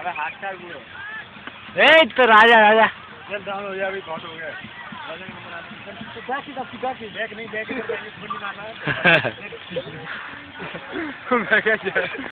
ए तो राजा राजा चल डाउन हो गया अभी बहुत हो गया बैक नहीं बैक मारना है